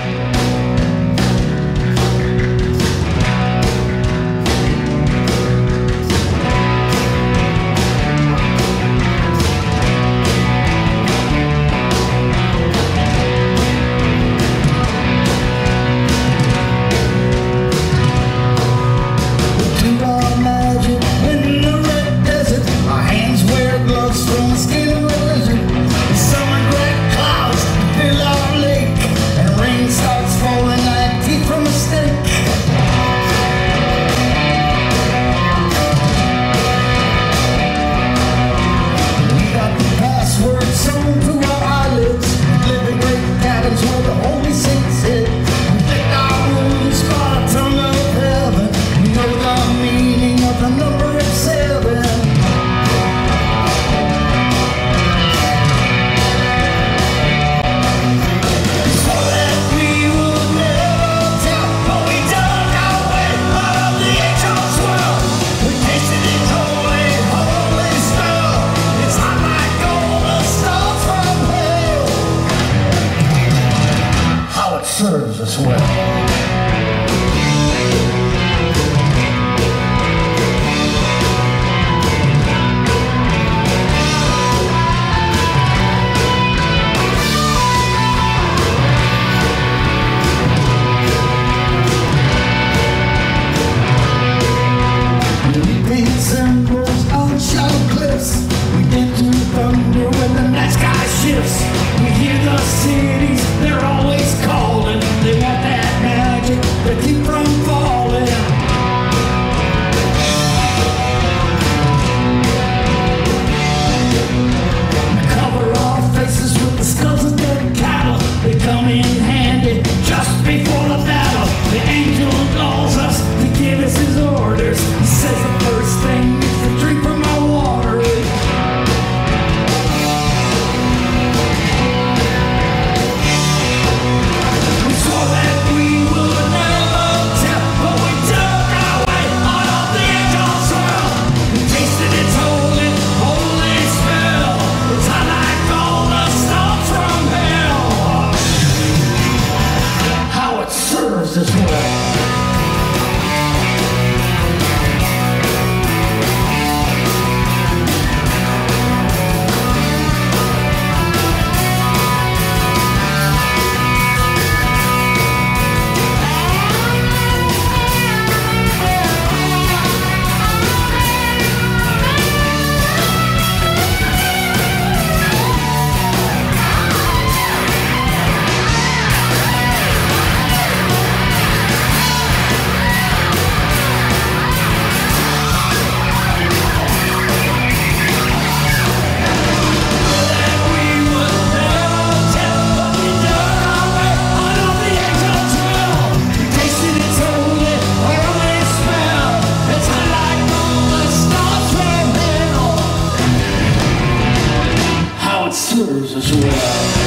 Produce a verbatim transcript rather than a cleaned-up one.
Serves us well. We paint symbols on shallow cliffs. We get to thunder when the night sky shifts. We hear the cities, they're always calling. They want that magic to keep from falling. We cover our faces with the skulls of dead cattle. They come in handy just before the battle. The angel calls us to give us his orders. He says the first thing is to drink from our water. As well. Serves as well.